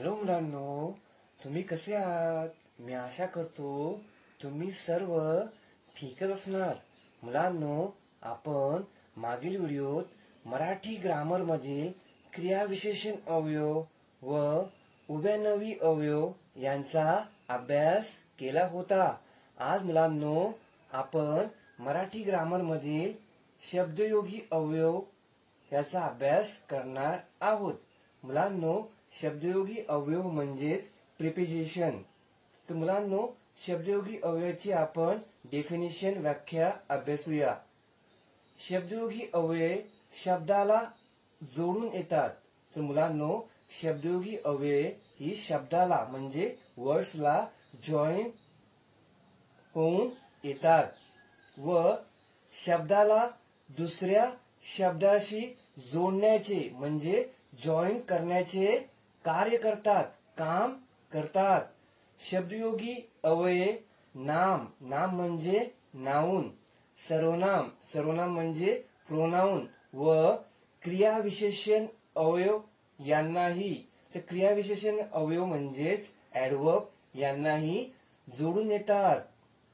Hello मुलांनो, तुम्ही कसे आहात? मी आशा करतो तुम्ही सर्व ठीकच असणार. मुलांनो, आपण मागील व्हिडिओत मराठी ग्रामर मधील क्रियाविशेषण अवयव व उभयनवी अवयव यांचा अभ्यास केला होता. आज मुलांनो, आपण मराठी ग्रामर मधील शब्दयोगी अवयव याचा अभ्यास करणार आहोत. मुलांनो, शब्दयोगी अवयव म्हणजेच प्रिपोजिशन. तर मुलांनो, शब्दयोगी अवयवाची आपण डेफिनेशन व्याख्या अभ्यासूया. शब्दयोगी अवयव शब्दाला जोडून येतात. तर मुलांनो, शब्दयोगी अवयव ही शब्दाला म्हणजे वर्ड्सला जॉईन होऊन येतात व शब्दाला दुसऱ्या शब्दाशी जोडण्याचे म्हणजे जॉईन करण्याचे कार्य करतात, काम करतात. शब्दयोगी अवयव नाम म्हणजे नाउन, सर्वनाम म्हणजे प्रोनाउन व क्रियाविशेषण अवयव यांनाही, तर क्रियाविशेषण अवयव म्हणजेच ऍडव्हर्ब यांनाही जोडून येतात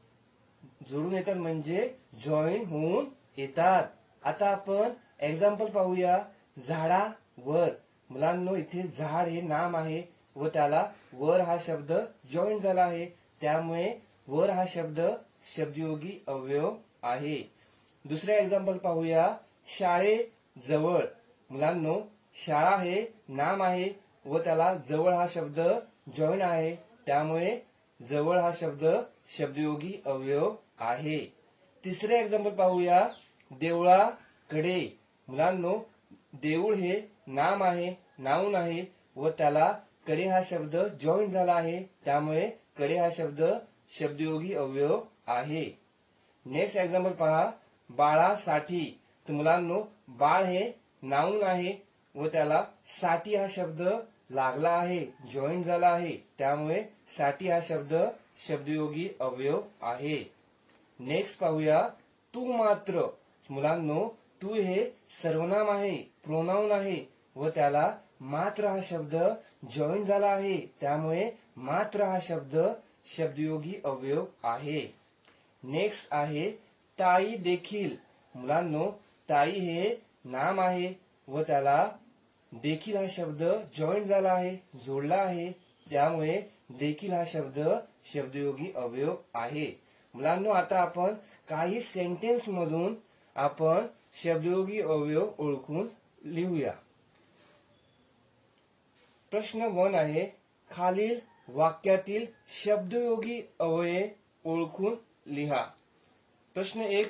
म्हणजे जॉईन होऊन येतात. आता आपण एक्झाम्पल पाहूया. झाडावर. मुलांनो, इथे झाड हे नाम आहे व त्याला वर हा शब्द जॉईन झाला आहे, त्यामुळे वर हा शब्द शब्दयोगी अवयव आहे. दुसरे एक्झाम्पल पाहूया. शाळेजवळ. मुलांनो, शाळा हे नाम आहे व त्याला जवळ हा शब्द जॉईन आहे, त्यामुळे जवळ हा शब्द शब्दयोगी अवयव आहे. तिसरे एक्झाम्पल पाहूया. देवळाकडे. मुलांनो, देऊळ हे नाम आहे, नाउन आहे व त्याला कडे हा शब्द जॉईन झाला आहे, त्यामुळे कडे हा शब्द शब्दयोगी अवयव आहे. नेक्स्ट एक्झाम्पल पहा. बाळासाठी. तर मुलांनो, बाळ हे नाउन आहे व त्याला साठी हा शब्द लागला आहे, जॉईन झाला आहे, त्यामुळे साठी हा शब्द शब्दयोगी अवयव आहे. नेक्स्ट पाहूया. तू मात्र. मुलांनो, तू हे सर्वनाम आहे, प्रोनाउन आहे व त्याला मात्र हा शब्द जॉईन झाला आहे, त्यामुळे मात्र हा शब्द शब्दयोगी अवयव आहे. नेक्स्ट आहे ताई देखील. मुलांनो, ताई हे नाम आहे व त्याला देखील हा शब्द जॉईन झाला आहे, जोडला आहे, त्यामुळे देखील हा शब्द शब्दयोगी अवयव आहे. मुलांनो, आता आपण काही सेंटेन्स मधून आपण शब्दयोगी अवयव ओळखून लिहूया. प्रश्न 1 आहे. खालील वाक्यातील शब्दयोगी अवयव ओळखून लिहा. प्रश्न 1.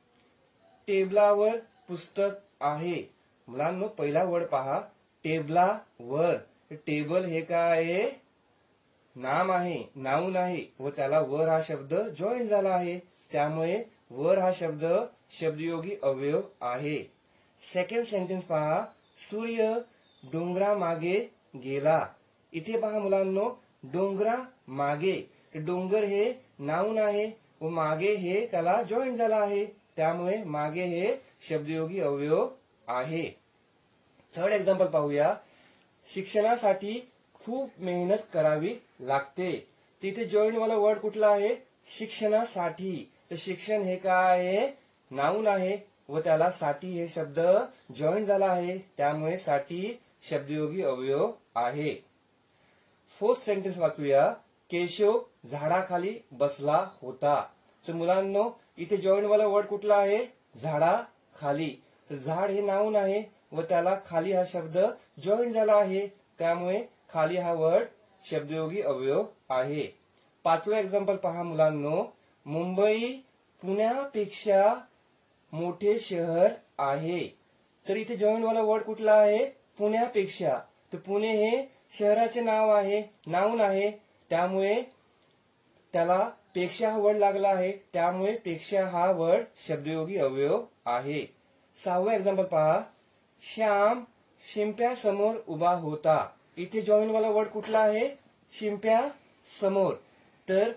टेबलावर पुस्तक आहे. मुलांनो, पहिला वर्ड पहा. टेबलावर. टेबल हे काय आहे? नाम आहे, नाउन आहे व त्याला वर हा शब्द जॉईन झाला आहे, त्यामुळे वर हा शब्द शब्दयोगी अवयव आहे. सेकंड सेंटेन्स पहा. सूर्य डोंगरामागे गेला. इथे पहा मुलांनो, डोंगरा मागे. डोंगर हे नाउन आहे व मागे हे त्याला जॉईन झाला आहे, त्यामुळे मागे हे शब्दयोगी अवयव आहे. थर्ड एक्झाम्पल पाहूया. शिक्षणासाठी खूप मेहनत करावी लागते. तिथे जॉईन वाला वर्ड कुठला आहे? शिक्षणासाठी. तर शिक्षण हे काय आहे? नाउन आहे व त्याला साठी हे शब्द जॉईन झाला आहे, त्यामुळे साठी शब्दयोगी अवयव आहे. Fourth sentence वाचूया. केशव झाडाखाली बसला होता. तर मुलांनो, इथे जॉईन वाला वर्ड कुठला आहे? झाडाखाली. झाड हे नाउन आहे व त्याला खाली हा शब्द जॉईन झाला आहे, त्यामुळे खाली हा वर्ड शब्दयोगी अवयव आहे. पाचवा एक्झाम्पल पहा मुलांनो. मुंबई पुण्यापेक्षा मोठे शहर आहे. तर इथे जॉईन वाला वर्ड कुठला आहे? पुण्यापेक्षा. तर पुणे हे शहराचे नाव आहे, नाउन आहे, त्यामुळे त्याला पेक्षा हा वर्ड लागला आहे, त्यामुळे पेक्षा हा वर्ड शब्दयोगी अवयव आहे. सहावा एक्झाम्पल पहा. श्याम शिंप्या समोर उभा होता. इथे जॉईन वाला वर्ड कुठला आहे? शिंप्या समोर. तर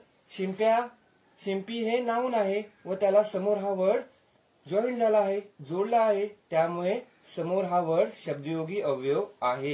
शिंपी हे नाउन आहे व त्याला समोर हा वर्ड जॉईन झाला आहे, जोडला आहे, त्यामुळे समोर हा वर्ड शब्दयोगी अवयव आहे.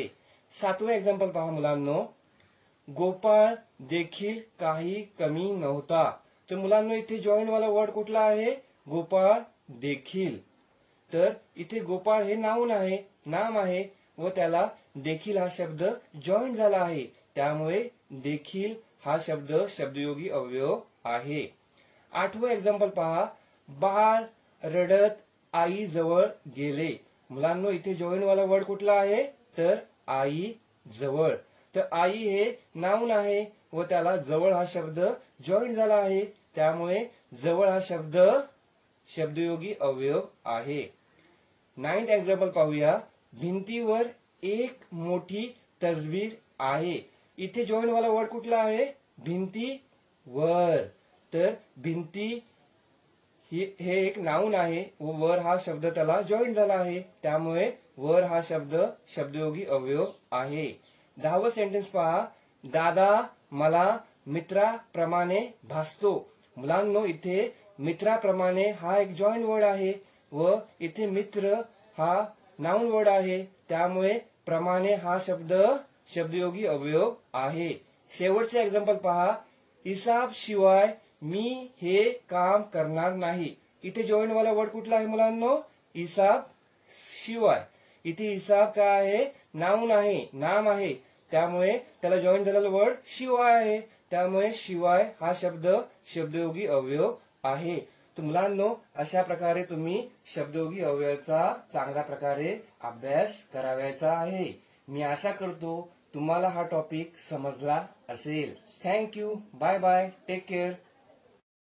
7वं एक्झाम्पल पहा मुलांनो. गोपाळ देखील काही कमी नव्हता. तर मुलांनो इथे जॉईंट वाला वर्ड कुठला आहे? गोपाळ देखील. तर इथे गोपाळ हे नाउन आहे, नाम आहे व त्याला देखील हा शब्द जॉईंट झाला आहे, त्यामुळे देखील हा शब्द शब्दयोगी अवयव आहे. 8वं एक्झाम्पल पहा. बाळ रडत आई जवळ गेले. मुलांनो इथे जॉईंट वाला वर्ड कुठला आहे? तर आई जवळ. तर आई हे नाउन आहे व त्याला जवळ हा शब्द जॉईंट झाला आहे, त्यामुळे जवळ हा शब्द शब्दयोगी अवयव आहे. 9th एक्झाम्पल पाहूया. भिंतीवर एक मोठी तस्वीर आहे. इथे जॉईंट वाला वर्ड कुठला आहे? भिंतीवर. तर भिंती हे एक नाउन आहे व वर हा शब्द त्याला जॉईंट झाला आहे, त्यामुळे वर हा शब्द शब्दयोगी अवयव आहे. 10वं सेंटेन्स पहा. दादा मला मित्राप्रमाणे भासतो. मुलांनो इथे मित्राप्रमाणे हा एक जॉईंट वर्ड आहे व इथे मित्र हा नाउन वर्ड आहे, त्यामुळे प्रमाणे हा शब्द शब्दयोगी अवयव आहे. शेवटचे एक्झाम्पल पहा. हिसाब शिवाय मी हे काम करणार नाही. इथे जॉईंट वाला वर्ड कुठला आहे मुलांनो? हिसाब शिवाय. इथे हिसाब काय आहे? नाउन आहे, नाम आहे, त्यामुळे त्याला जॉईंट झालेला वर्ड शिवाय आहे, त्यामुळे शिवाय हा शब्द शब्दयोगी अवयव आहे. तर मुलांनो अशा प्रकारे तुम्ही शब्दयोगी अवयवाचा चांगल्या प्रकारे अभ्यास करावयाचा आहे. मी आशा करतो तुम्हाला हा टॉपिक समजला असेल. Thank you. Bye bye. Take care.